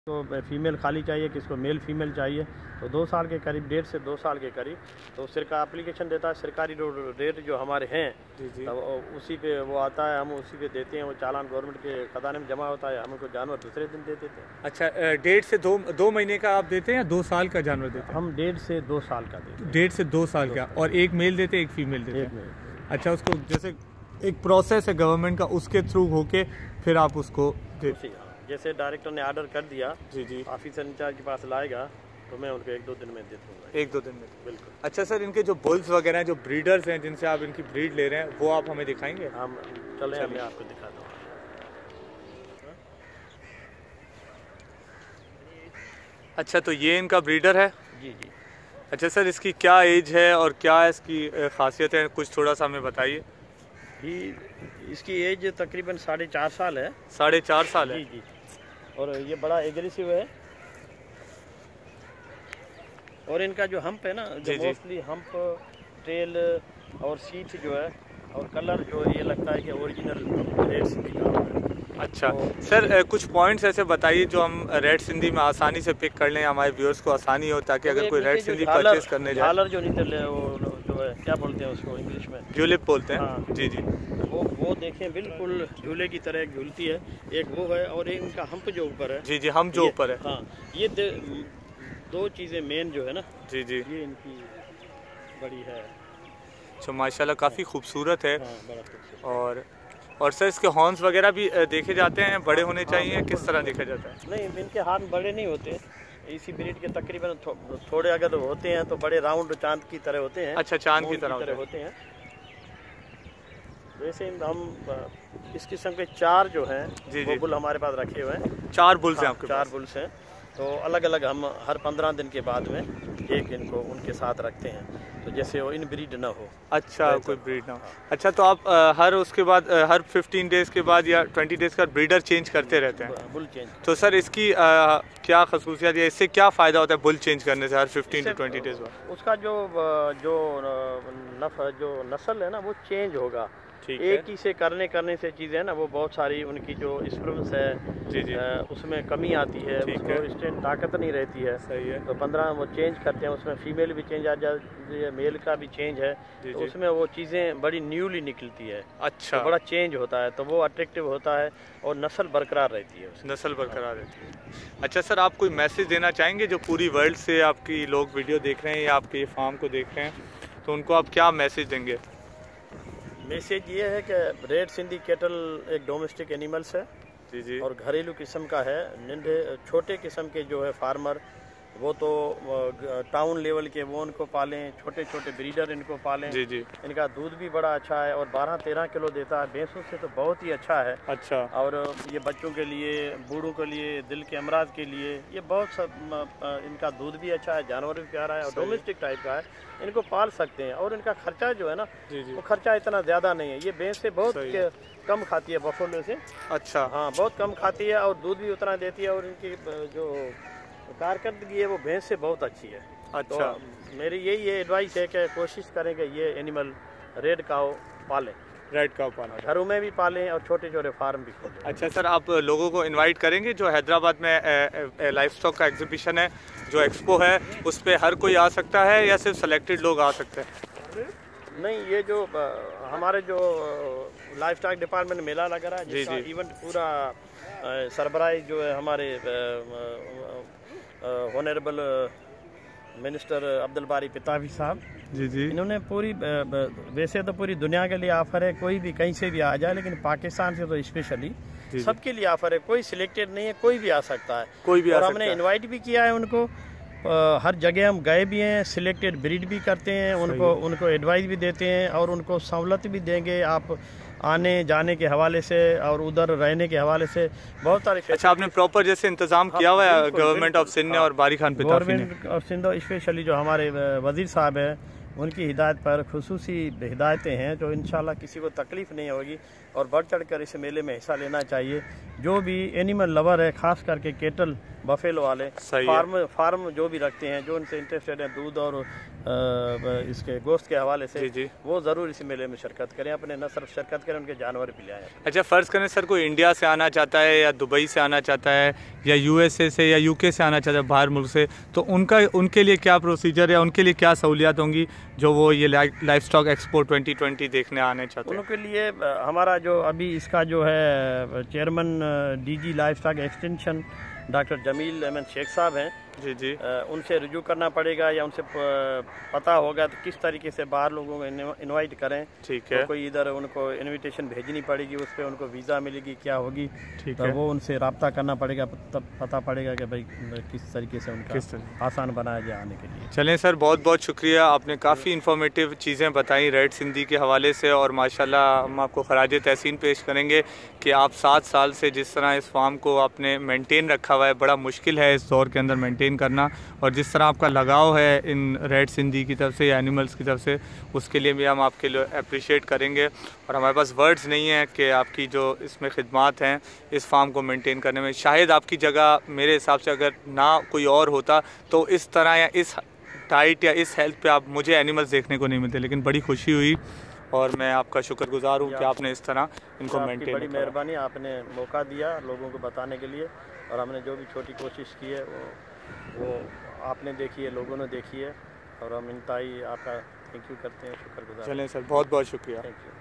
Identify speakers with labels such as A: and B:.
A: तो फीमेल खाली चाहिए, किसको मेल फीमेल चाहिए। तो 2 साल के करीब, 1.5 से 2 साल के करीब, तो सरकार एप्लीकेशन देता है। सरकारी रेट जो हमारे हैं तो उसी पे वो आता है, हम उसी पे देते हैं। वो चालान गवर्नमेंट के खजाने में जमा होता है, हमको जानवर दूसरे दिन दे देते हैं।
B: अच्छा, 1.5 से 2 महीने का आप देते हैं या 2 साल का जानवर देते हैं?
A: हम 1.5 से 2 साल का देते हैं।
B: 1.5 से 2 साल का, और एक मेल देते हैं, एक फीमेल देते हैं। अच्छा, उसको जैसे एक प्रोसेस है गवर्नमेंट का, उसके थ्रू होके फिर आप उसको देते हैं।
A: जैसे डायरेक्टर ने ऑर्डर कर दिया,
B: जी,
A: ऑफिसर इंचार्ज के पास लाएगा तो मैं उनको 1-2 दिन में दे दूँगा।
B: 1-2 दिन में?
A: बिल्कुल।
B: अच्छा सर, इनके जो बुल्स वगैरह हैं, जो ब्रीडर्स हैं जिनसे आप इनकी ब्रीड ले रहे हैं, वो आप हमें दिखाएंगे?
A: हम चलें, मैं आपको दिखाता हूँ।
B: अच्छा, तो ये इनका ब्रीडर है?
A: जी।
B: अच्छा सर, इसकी क्या एज है और क्या इसकी खासियत है, कुछ थोड़ा सा हमें बताइए।
A: इसकी एज तकरीबन 4.5 साल है।
B: 4.5 साल है?
A: जी। और ये बड़ा एग्रेसिव है। और इनका जो हम्प है ना, जो मोस्टली हम्प, टेल और सीट जो है और कलर जो ये लगता है कि ओरिजिनल रेड सिंधी का है।
B: अच्छा तो सर, कुछ पॉइंट्स ऐसे बताइए जो हम रेड सिंधी में आसानी से पिक कर लें, हमारे व्यूअर्स को आसानी हो, ताकि अगर कोई रेड सिंधी परचेज करने जाए।
A: झालर जो निकले, वो जो है क्या बोलते हैं उसको इंग्लिश में?
B: ट्यूलिप बोलते हैं।
A: हाँ।
B: जी।
A: वो देखें, बिल्कुल झूले की तरह झूलती है। एक वो है, और एक इनका हम्प जो ऊपर है।
B: जी, हम जो ऊपर है।
A: हाँ, ये 2 चीज़ें मेन जो है ना। जी, ये इनकी बड़ी है।
B: अच्छा, माशाल्लाह काफ़ी खूबसूरत है।
A: हाँ, बड़ा खूबसूरत।
B: और सर, इसके हॉर्न्स वगैरह भी देखे जाते हैं, बड़े होने चाहिए? किस तरह देखा जाता है?
A: नहीं, इनके हाथ बड़े नहीं होते। इसी ब्रीड के तकरीबन थोड़े अगर होते हैं तो बड़े राउंड चांद की तरह होते हैं।
B: अच्छा, चांद की तरह
A: होते हैं। वैसे हम इस किस्म के 4 जो हैं वो बुल हमारे पास रखे हुए हैं।
B: 4 बुल्स हैं आपके पास?
A: 4 बुल्स हैं। तो अलग अलग हम हर 15 दिन के बाद में एक इनको उनके साथ रखते हैं, तो जैसे वो इन ब्रीड ना हो।
B: अच्छा, कोई ब्रीड ना हो। अच्छा, तो आप हर उसके बाद हर 15 डेज के बाद या 20 डेज का ब्रीडर चेंज करते रहते हैं?
A: Bull change.
B: तो सर, इसकी क्या खसूसियत है, इससे क्या फ़ायदा होता है बुल चेंज करने से हर 15 to 20 डेज बाद?
A: उसका जो नस्ल है ना, वो चेंज होगा। एक ही से करने से चीज़ें है ना, वो बहुत सारी उनकी जो स्पर्म्स है उसमें कमी आती है, उसको स्ट्रेंथ ताकत नहीं रहती है।
B: सही है।
A: तो 15 वो चेंज करते हैं, उसमें फीमेल भी चेंज आ जाती है, मेल का भी चेंज है। तो उसमें वो चीज़ें बड़ी न्यूली निकलती है।
B: अच्छा,
A: तो बड़ा चेंज होता है, तो वो अट्रैक्टिव होता है और नस्ल बरकरार रहती है।
B: नस्ल बरकरार रहती है। अच्छा सर, आप कोई मैसेज देना चाहेंगे जो पूरी वर्ल्ड से आपकी लोग वीडियो देख रहे हैं या आपके फार्म को देख रहे हैं, तो उनको आप क्या मैसेज देंगे?
A: मैसेज ये है कि रेड सिंधी कैटल एक डोमेस्टिक एनिमल्स है। जी। और घरेलू किस्म का है। छोटे किस्म के जो है फार्मर, वो तो टाउन लेवल के वो उनको पालें, छोटे छोटे ब्रीडर इनको पालें। जी। इनका दूध भी बड़ा अच्छा है और 12-13 किलो देता है। भैंसों से तो बहुत ही अच्छा है। अच्छा। और ये बच्चों के लिए, बूढ़ों के लिए, दिल के अमराज के लिए ये बहुत सब, इनका दूध भी अच्छा है, जानवर भी प्यारा है और डोमेस्टिक टाइप का है। इनको पाल सकते हैं और इनका खर्चा जो है ना, वो खर्चा इतना ज़्यादा नहीं है। ये भैंस से बहुत कम खाती है बफेलो से। अच्छा। हाँ, बहुत कम खाती है और दूध भी उतना देती है और इनकी जो कारकर्दगी है वो भैंस से बहुत अच्छी है। अच्छा। तो मेरी यही एडवाइस है कि कोशिश करें कि ये एनिमल रेड काऊ पालें। रेड काऊ पालें, घरों में भी पालें और छोटे छोटे फार्म भी खोलें।
B: अच्छा सर, आप लोगों को इनवाइट करेंगे जो हैदराबाद में लाइफ स्टॉक का एग्जीबिशन है, जो एक्सपो है, उस पर हर कोई आ सकता है या सिर्फ सेलेक्टेड लोग आ सकते हैं?
A: नहीं, ये जो हमारे जो लाइफ स्टॉक डिपार्टमेंट मेला लग रहा है, जिसका इवेंट पूरा सरबराही जो है हमारे ऑनरेबल मिनिस्टर अब्दुल बारी पितावी साहब। जी। इन्होंने पूरी, वैसे तो पूरी दुनिया के लिए ऑफर है, कोई भी कहीं से भी आ जाए, लेकिन पाकिस्तान से तो स्पेशली सबके लिए ऑफर है। कोई सिलेक्टेड नहीं है, कोई भी आ सकता है, कोई भी। और हमने इनवाइट भी किया है उनको। हर जगह हम गए भी हैं, सिलेक्टेड ब्रीड भी करते हैं, उनको एडवाइस भी देते हैं और उनको सहूलत भी देंगे आप आने जाने के हवाले से और उधर रहने के हवाले से बहुत सारे।
B: अच्छा, आपने प्रॉपर जैसे इंतजाम किया हुआ है गवर्नमेंट ऑफ सिंध ने और बारी खान पिताफी ने?
A: गवर्नमेंट ऑफ सिंध स्पेशली जो हमारे वजीर साहब हैं, उनकी हिदायत पर खुसूसी हिदायतें हैं जो इंशाल्लाह किसी को तकलीफ़ नहीं होगी। और बढ़ चढ़ कर इस मेले में हिस्सा लेना चाहिए। जो भी एनिमल लवर है, खास करके केटल बफेलो वाले, फार्म जो भी रखते हैं, जो उनसे इंटरेस्टेड हैं दूध और इसके गोश्त के हवाले से,
B: जी।
A: वो ज़रूर इस मेले में शिरकत करें, अपने न सिर्फ शिरकत करें, उनके जानवर भी ले आएँ।
B: अच्छा, फ़र्ज़ करें सर कोई इंडिया से आना चाहता है या दुबई से आना चाहता है या USA से या UK से आना चाहता है, बाहर मुल्क से, तो उनके लिए क्या प्रोसीजर है, उनके लिए क्या सहूलियात होंगी जो वो ये लाइफ स्टॉक एक्सपो 2020 देखने आने चाहते हैं?
A: उनके लिए हमारा जो अभी इसका जो है chairman DG livestock extension doctor Jameel Ahmed Shaikh साहब हैं,
B: जी।
A: उनसे रुजू करना पड़ेगा या उनसे पता होगा तो किस तरीके से बाहर लोगों को इनवाइट करें।
B: ठीक है।
A: तो कोई इधर उनको इनविटेशन भेजनी पड़ेगी, उस पर उनको वीज़ा मिलेगी, क्या होगी,
B: ठीक
A: है।
B: वो
A: उनसे रब्ता करना पड़ेगा, तब पता पड़ेगा कि भाई किस तरीके से उनका आसान बनाया जाए आने के लिए।
B: चलें सर, बहुत बहुत शुक्रिया, आपने काफ़ी इन्फॉर्मेटिव चीज़ें बताई रेड सिंधी के हवाले से, और माशाल्लाह हम आपको खराज तहसीन पेश करेंगे कि आप 7 साल से जिस तरह इस फार्म को आपने मेंटेन रखा हुआ है, बड़ा मुश्किल है इस दौर के अंदर मेंटेन करना, और जिस तरह आपका लगाव है इन रेड सिंधी की तरफ से या एनिमल्स की तरफ से, उसके लिए भी हम आपके लिए अप्रिशिएट करेंगे। और हमारे पास वर्ड्स नहीं है कि आपकी जो इसमें खिदमात हैं इस फार्म को मेंटेन करने में, शायद आपकी जगह मेरे हिसाब से अगर ना कोई और होता तो इस तरह या इस डाइट या इस हेल्थ पे आप मुझे एनिमल्स देखने को नहीं मिलते। लेकिन बड़ी खुशी हुई और मैं आपका शुक्रगुजार हूँ कि आपने इस तरह इनको मेंटेन,
A: बड़ी मेहरबानी, आपने मौका दिया लोगों को बताने के लिए, और हमने जो भी छोटी कोशिश की है वो आपने देखी है, लोगों ने देखी है, और हम इंतहाई आपका थैंक यू करते हैं, शुक्रगुजार।
B: चलें सर, बहुत बहुत शुक्रिया।
A: Thank you.